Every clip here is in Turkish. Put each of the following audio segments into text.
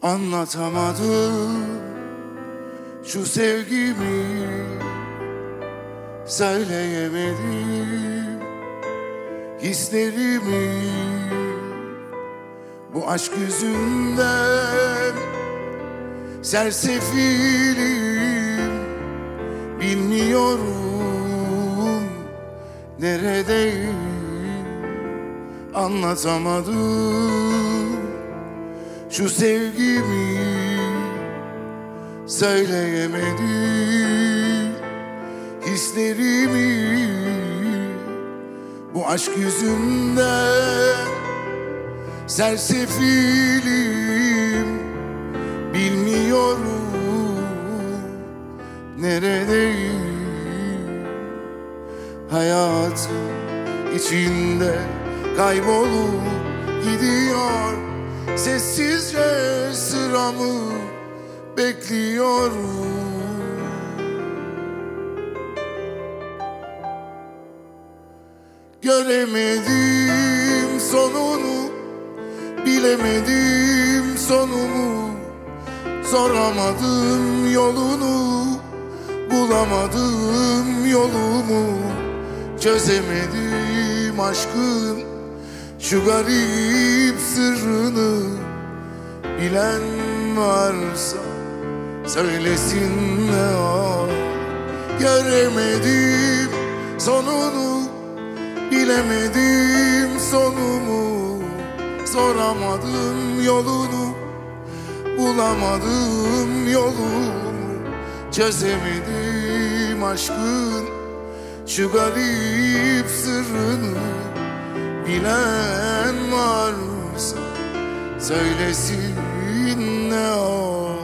Anlatamadım şu sevgimi, söyleyemedim hislerimi. Bu aşk yüzünden sersefilim, bilmiyorum neredeyim. Anlatamadım şu sevgimi, söyleyemedim hislerimi. Bu aşk yüzünden sersefilim, bilmiyorum neredeyim. Hayatım içinde kaybolup gidiyor, sessizce sıramı bekliyorum. Göremedim sonunu, bilemedim sonumu. Soramadım yolunu, bulamadım yolumu. Çözemedim aşkın şu garip sırrını. Bilen varsa söylesin ne o. Göremedim sonunu, bilemedim sonumu. Soramadım yolunu, bulamadım yolumu. Çözemedim aşkın şu garip sırrını. Bilen varsa söylesin ne olur.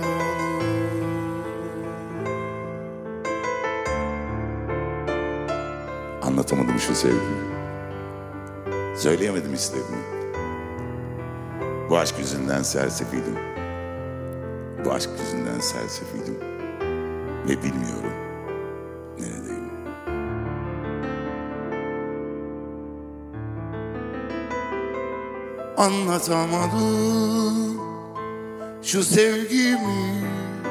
Anlatamadım şu sevgimi, söyleyemedim hislerimi. Bu aşk yüzünden sersefiydim. Bu aşk yüzünden sersefiydim ve bilmiyorum neredeyim. Anlatamadım şu sevgimi,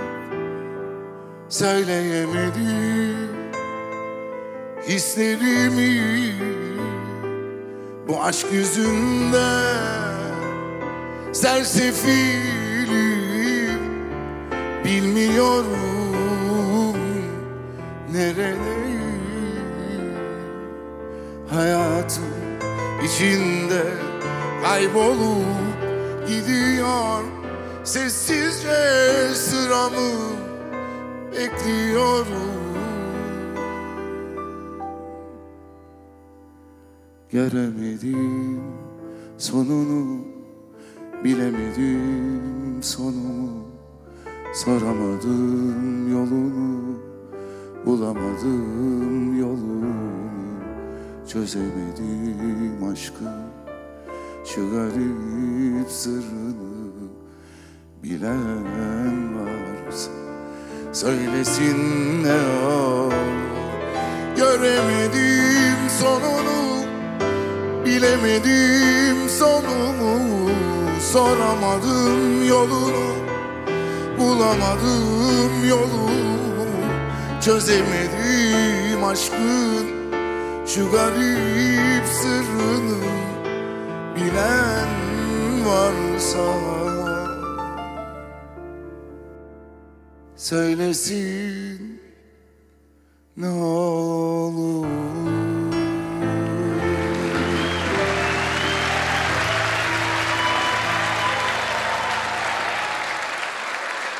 söyleyemedim hislerimi. Bu aşk yüzünden sersefilim, bilmiyorum neredeyim. Hayatım içinde kaybolup gidiyor, sessizce sıramı bekliyorum. Göremedim sonunu, bilemedim sonumu. Soramadım yolunu, bulamadım yolumu. Çözemedim aşkın şu garip sırrını. Bilen varsa söylesin ne o. Göremedim sonunu, bilemedim sonumu. Soramadım yolunu, bulamadım yolumu. Çözemedim aşkın şu garip sırrını. Bilen varsa söylesin ne olur.